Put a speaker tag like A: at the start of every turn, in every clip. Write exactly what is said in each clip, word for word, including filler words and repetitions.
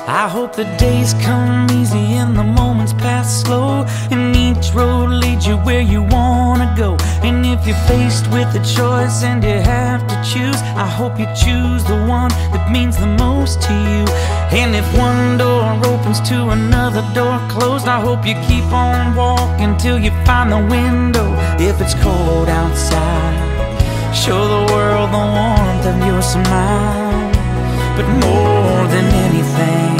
A: I hope the days come easy and the moments pass slow, and each road leads you where you wanna go. And if you're faced with a choice and you have to choose, I hope you choose the one that means the most to you. And if one door opens to another door closed, I hope you keep on walking till you find the window. If it's cold outside, show the world the warmth of your smile. But more than anything,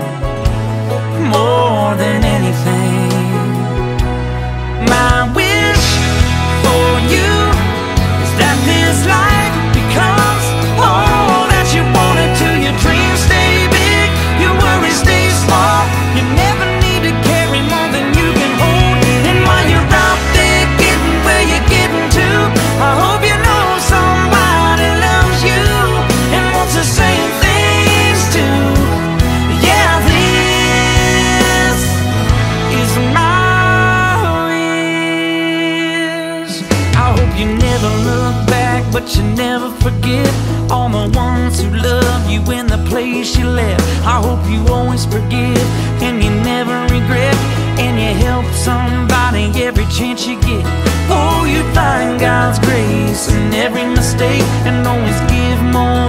A: more than anything, my wish for you is that this life becomes all that you want it to. Your dreams stay big, your worries stay small. You never need to carry more than you can hold. And while you're out there getting where you're getting to, I hope you know somebody loves you and wants the same things too. Yeah, this is my wish. I hope you never look back, but you never forget all the ones who love you in the place you left. I hope you always forgive and you never regret, and you help somebody every chance you get. Oh, you find God's grace in every mistake, and always give more